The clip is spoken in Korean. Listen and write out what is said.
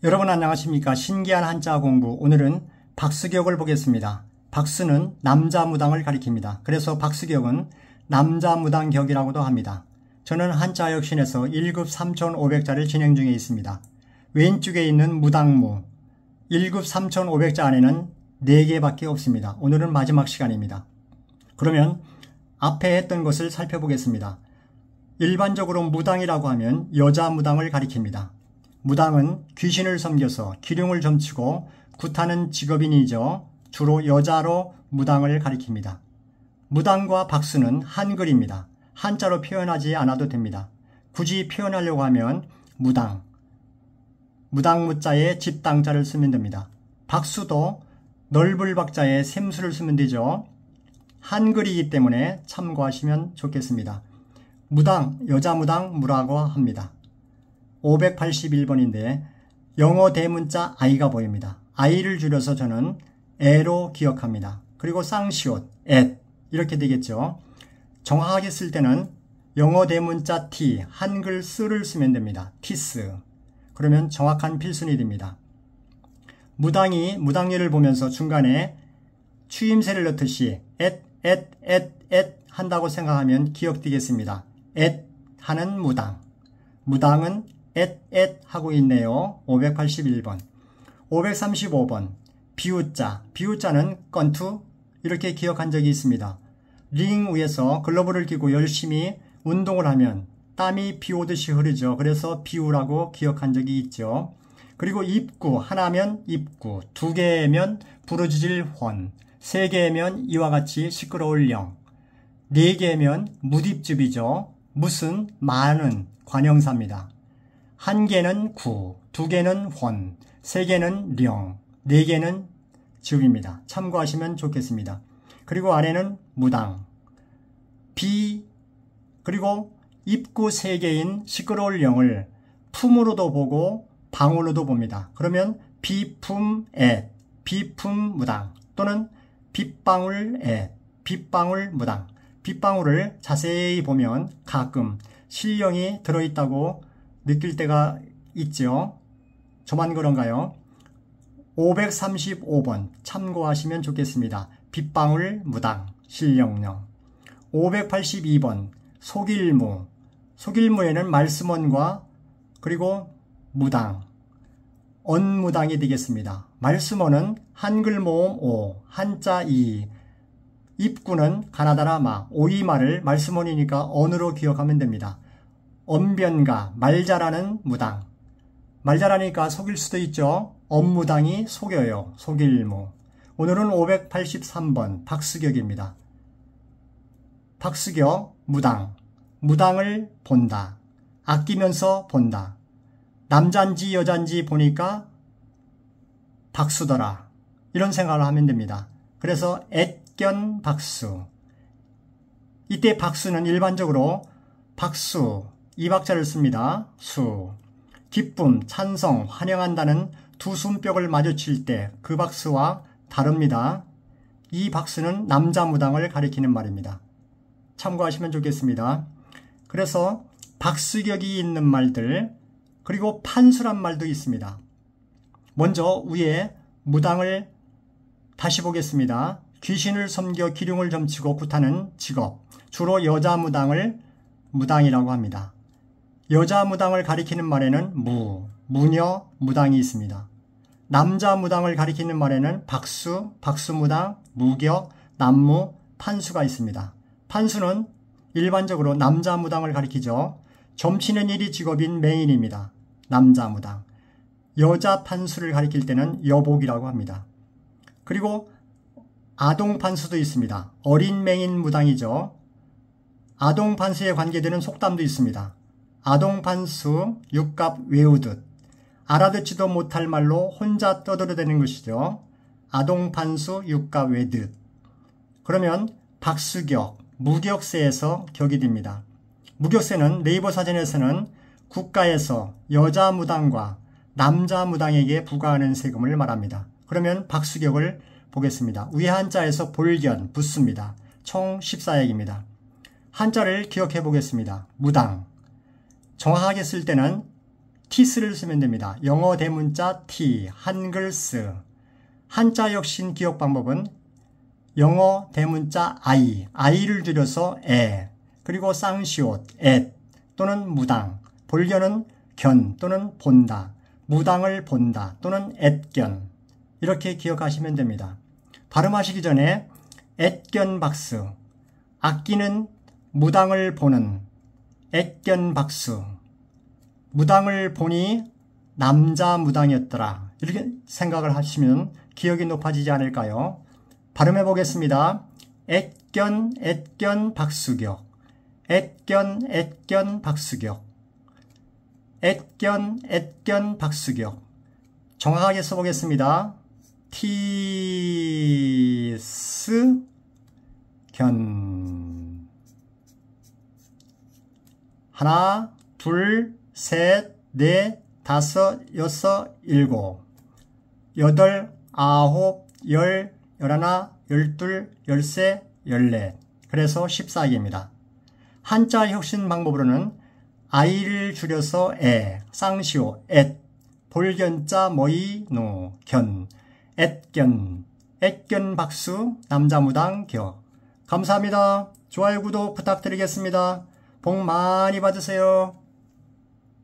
여러분 안녕하십니까? 신기한 한자 공부. 오늘은 박수격을 보겠습니다. 박수는 남자무당을 가리킵니다. 그래서 박수격은 남자무당격이라고도 합니다. 저는 한자역신에서 1급 3500자를 진행 중에 있습니다. 왼쪽에 있는 무당무 1급 3500자 안에는 4개밖에 없습니다. 오늘은 마지막 시간입니다. 그러면 앞에 했던 것을 살펴보겠습니다. 일반적으로 무당이라고 하면 여자 무당을 가리킵니다. 무당은 귀신을 섬겨서 기륭을 점치고 굿하는 직업인이죠. 주로 여자로 무당을 가리킵니다. 무당과 박수는 한글입니다. 한자로 표현하지 않아도 됩니다. 굳이 표현하려고 하면 무당, 무당무자에 집당자를 쓰면 됩니다. 박수도 넓을 박자에 샘수를 쓰면 되죠. 한글이기 때문에 참고하시면 좋겠습니다. 무당, 여자 무당 무라고 합니다. 581번인데 영어 대문자 I가 보입니다. I를 줄여서 저는 애로 기억합니다. 그리고 쌍시옷, 앳 이렇게 되겠죠. 정확하게 쓸 때는 영어 대문자 T, 한글 쓰를 쓰면 됩니다. 티스. 그러면 정확한 필순이 됩니다. 무당이 무당일을 보면서 중간에 추임새를 넣듯이 앳 한다고 생각하면 기억되겠습니다. 앳 하는 무당. 무당은 앳 하고 있네요. 581번. 535번. 비우자. 비우자는 건투 이렇게 기억한 적이 있습니다. 링 위에서 글러브를 끼고 열심히 운동을 하면 땀이 비 오듯이 흐르죠. 그래서 비우라고 기억한 적이 있죠. 그리고 입구. 하나면 입구. 2개면 부르짖을 혼. 3개면 이와 같이 시끄러울 영. 4개면 무딥즙이죠. 무슨 많은 관형사입니다. 1개는 구, 2개는 혼, 3개는 령, 4개는 즙입니다. 참고하시면 좋겠습니다. 그리고 아래는 무당, 비, 그리고 입구 3개인 시끄러울 영을 품으로도 보고 방으로도 봅니다. 그러면 비품 앳, 비품 무당 또는 빗방울 앳, 빗방울 무당. 빗방울을 자세히 보면 가끔 실령이 들어있다고 느낄 때가 있죠. 저만 그런가요? 535번 참고하시면 좋겠습니다. 빗방울 무당 실령령. 582번 속일무. 속일무에는 말씀원과 그리고 무당, 언무당이 되겠습니다. 말씀원은 한글 모음 오, 한자 이, 입구는 가나다라 마, 오이마를 말씀원이니까 언으로 기억하면 됩니다. 언변가, 말 잘하는 무당. 말 잘하니까 속일 수도 있죠. 언무당이 속여요. 속일무. 오늘은 583번 박수격입니다. 박수격, 무당. 무당을 본다. 아끼면서 본다. 남잔지 여잔지 보니까 박수더라. 이런 생각을 하면 됩니다. 그래서 앳견 박수. 이때 박수는 일반적으로 박수, 이 박자를 씁니다. 수. 기쁨, 찬성, 환영한다는 두 숨벽을 마주칠 때 그 박수와 다릅니다. 이 박수는 남자 무당을 가리키는 말입니다. 참고하시면 좋겠습니다. 그래서 박수격이 있는 말들, 그리고 판수란 말도 있습니다. 먼저 위에 무당을 다시 보겠습니다. 귀신을 섬겨 기륭을 점치고 굿하는 직업, 주로 여자 무당을 무당이라고 합니다. 여자 무당을 가리키는 말에는 무녀, 무당이 있습니다. 남자 무당을 가리키는 말에는 박수, 박수무당, 무격, 남무, 판수가 있습니다. 판수는 일반적으로 남자 무당을 가리키죠. 점치는 일이 직업인 맹인입니다. 남자 무당. 여자 판수를 가리킬 때는 여복이라고 합니다. 그리고 아동 판수도 있습니다. 어린 맹인 무당이죠. 아동 판수에 관계되는 속담도 있습니다. 아동 판수 육갑 외우듯. 알아듣지도 못할 말로 혼자 떠들어대는 것이죠. 아동 판수 육갑 외듯. 그러면 박수격, 무격세에서 격이 됩니다. 무격세는 네이버 사전에서는 국가에서 여자 무당과 남자 무당에게 부과하는 세금을 말합니다. 그러면 박수격을 보겠습니다. 위 한자에서 볼견, 붙습니다. 총 14약입니다. 한자를 기억해 보겠습니다. 무당. 정확하게 쓸 때는 티스를 쓰면 됩니다. 영어 대문자 T, 한글스. 한자 역신 기억 방법은 영어 대문자 I, I를 줄여서 에, 그리고 쌍시옷, 앳 또는 무당, 볼견은 견 또는 본다, 무당을 본다 또는 앳견 이렇게 기억하시면 됩니다. 발음하시기 전에 앳견박수, 악기는 무당을 보는 앳견박수, 무당을 보니 남자 무당이었더라 이렇게 생각을 하시면 기억이 높아지지 않을까요? 발음해 보겠습니다. 앳견 앳견 박수격, 앳견 앳견 박수격, 앳견 앳견 박수격. 정확하게 써보겠습니다. 티스 견. 하나, 둘, 셋, 넷, 다섯, 여섯, 일곱, 여덟, 아홉, 열, 열하나, 열둘, 열세, 열넷. 그래서 14개입니다. 한자 혁신 방법으로는 I를 줄여서 에, 쌍시오, 앳, 볼견자 모이, 노, 견, 앳견, 앳견박수, 남자무당, 격. 감사합니다. 좋아요, 구독 부탁드리겠습니다. 복 많이 받으세요.